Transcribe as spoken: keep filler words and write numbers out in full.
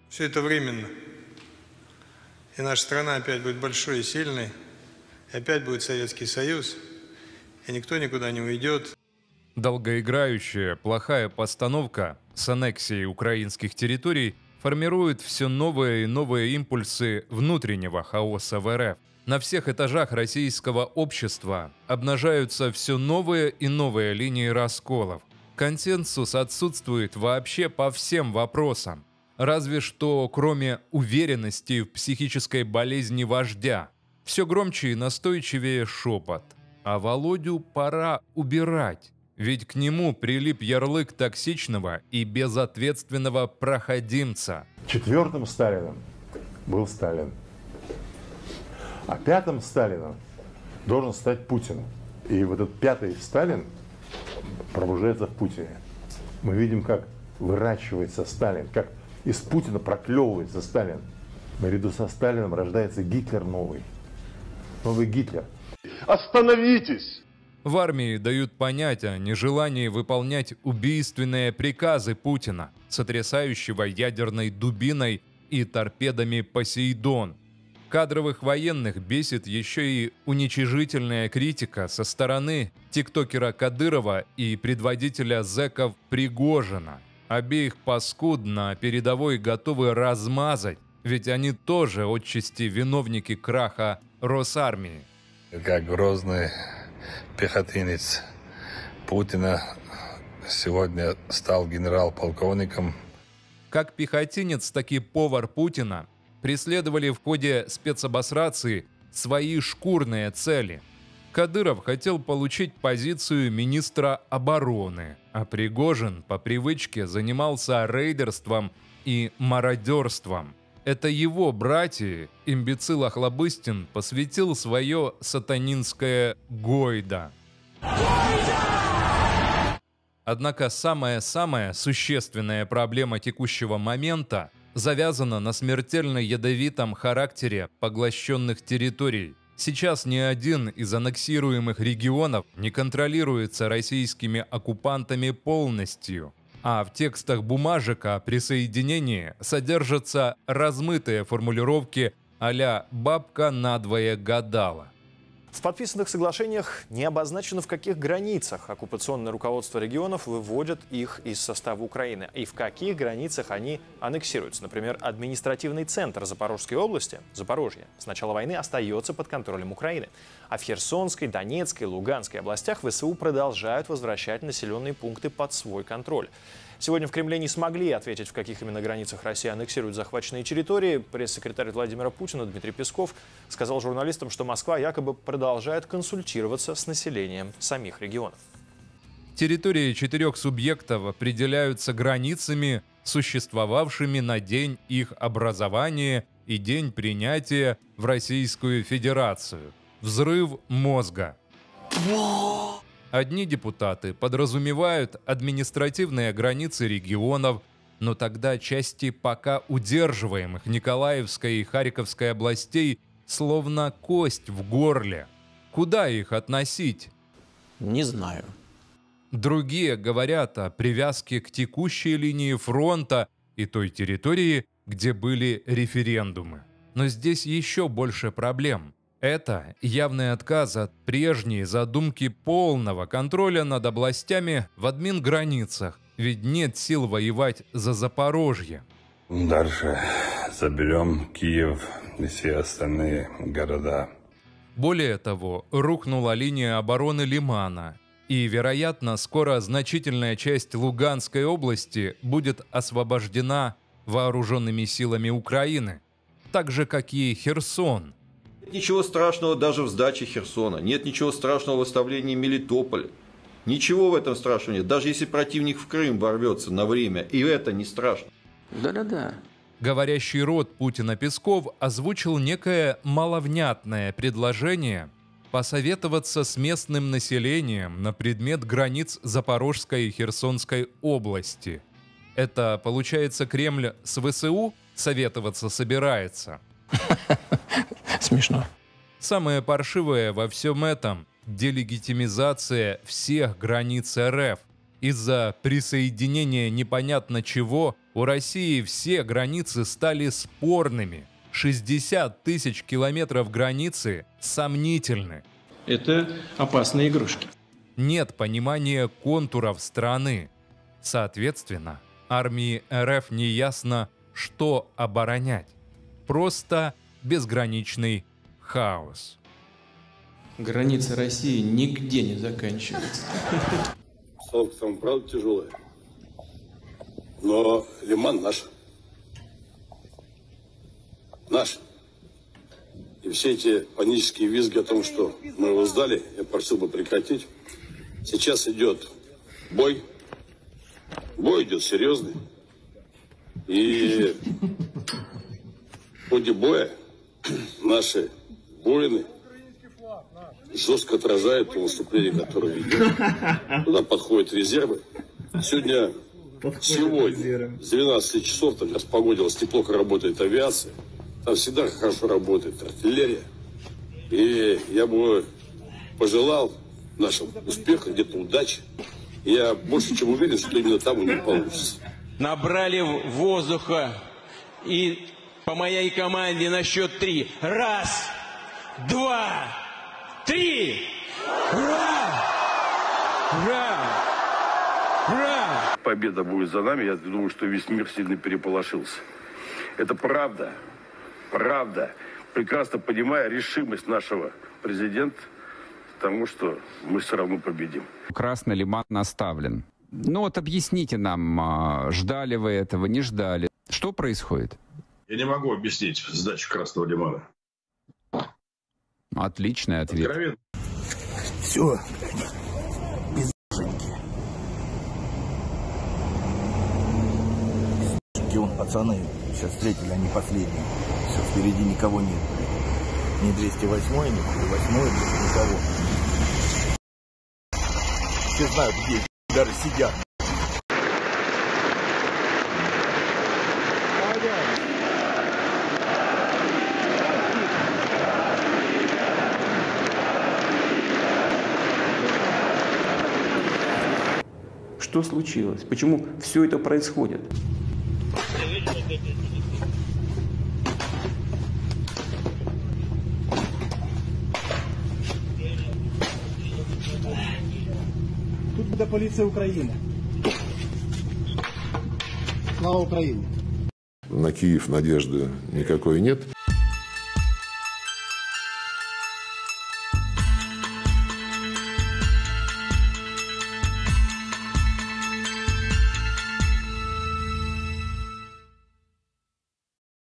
Все это временно. И наша страна опять будет большой и сильной. И опять будет Советский Союз. И никто никуда не уйдет. Долгоиграющая, плохая постановка с аннексией украинских территорий формирует все новые и новые импульсы внутреннего хаоса в эр эф. На всех этажах российского общества обнажаются все новые и новые линии расколов. Консенсус отсутствует вообще по всем вопросам. Разве что кроме уверенности в психической болезни вождя. Все громче и настойчивее шепот. А Володю пора убирать. Ведь к нему прилип ярлык токсичного и безответственного проходимца. Четвертым Сталином был Сталин. А пятым Сталином должен стать Путин. И вот этот пятый Сталин пробуждается в Путине. Мы видим, как выращивается Сталин, как из Путина проклевывается Сталин. Наряду со Сталином рождается Гитлер новый. Новый Гитлер. Остановитесь! В армии дают понять о нежелании выполнять убийственные приказы Путина, сотрясающего ядерной дубиной и торпедами «Посейдон». Кадровых военных бесит еще и уничижительная критика со стороны тиктокера Кадырова и предводителя зэков Пригожина. Обеих паскуд на передовой готовы размазать, ведь они тоже отчасти виновники краха Росармии. Как грозный пехотинец Путина сегодня стал генерал-полковником. Как пехотинец, так и повар Путина преследовали в ходе спецобосрации свои шкурные цели. Кадыров хотел получить позицию министра обороны, а Пригожин по привычке занимался рейдерством и мародерством. Это его братья имбецил Охлобыстин посвятил свое сатанинское «Гойда». Однако самая-самая существенная проблема текущего момента завязана на смертельно ядовитом характере поглощенных территорий. Сейчас ни один из аннексируемых регионов не контролируется российскими оккупантами полностью. А в текстах бумажек о присоединении содержатся размытые формулировки а-ля «бабка надвое гадала». В подписанных соглашениях не обозначено, в каких границах оккупационное руководство регионов выводят их из состава Украины и в каких границах они аннексируются. Например, административный центр Запорожской области, Запорожье, с начала войны остается под контролем Украины. А в Херсонской, Донецкой, Луганской областях ВСУ продолжают возвращать населенные пункты под свой контроль. Сегодня в Кремле не смогли ответить, в каких именно границах Россия аннексирует захваченные территории. Пресс-секретарь Владимира Путина Дмитрий Песков сказал журналистам, что Москва якобы продолжает консультироваться с населением самих регионов. Территории четырех субъектов определяются границами, существовавшими на день их образования и день принятия в Российскую Федерацию. Взрыв мозга. Одни депутаты подразумевают административные границы регионов, но тогда части пока удерживаемых Николаевской и Харьковской областей словно кость в горле. Куда их относить? Не знаю. Другие говорят о привязке к текущей линии фронта и той территории, где были референдумы. Но здесь еще больше проблем. Это явный отказ от прежней задумки полного контроля над областями в админграницах, ведь нет сил воевать за Запорожье. Дальше заберем Киев и все остальные города. Более того, рухнула линия обороны Лимана, и, вероятно, скоро значительная часть Луганской области будет освобождена вооруженными силами Украины, так же, как и Херсон. Нет ничего страшного даже в сдаче Херсона, нет ничего страшного в оставлении Мелитополя. Ничего в этом страшного нет, даже если противник в Крым ворвется на время, и это не страшно. Да-да-да. Говорящий рот Путина Песков озвучил некое маловнятное предложение посоветоваться с местным населением на предмет границ Запорожской и Херсонской области. Это, получается, Кремль с ВСУ советоваться собирается? Смешно. Самое паршивое во всем этом – делегитимизация всех границ эр эф. Из-за присоединения непонятно чего у России все границы стали спорными. шестьдесят тысяч километров границы сомнительны. Это опасные игрушки. Нет понимания контуров страны. Соответственно, армии РФ неясно, что оборонять. Просто безграничный хаос. Граница России нигде не заканчивается. Солнце там правда тяжелое. Но Лиман наш. Наш. И все эти панические визги о том, что мы его сдали, я просил бы прекратить. Сейчас идет бой. Бой идет серьезный. И в ходе боя наши воины жестко отражают то наступление, которое ведет. Туда подходят резервы. Сегодня, сегодня, с двенадцати часов, там распогодилось, неплохо работает авиация. Там всегда хорошо работает артиллерия. И я бы пожелал нашим успеха, где-то удачи. Я больше чем уверен, что именно там у них получится. Набрали воздуха и по моей команде на счет три. Раз, два, три! Ура! Ура! Ура! Победа будет за нами. Я думаю, что весь мир сильно переполошился. Это правда. Правда. Прекрасно понимая решимость нашего президента, потому что мы все равно победим. Красный Лиман наставлен. Ну вот объясните нам, ждали вы этого, не ждали. Что происходит? Я не могу объяснить сдачу Красного Лимана. Отличный ответ. Откровенно. Все, пиздушеньки. Пиздушеньки, вон, пацаны, сейчас встретили, они последние. Все, впереди никого нет. Ни двести восьмой, ни восьмой, никого. Все знают, где даже сидят. Что случилось? Почему все это происходит? Тут это полиция Украины. Слава Украине! На Киев надежды никакой нет.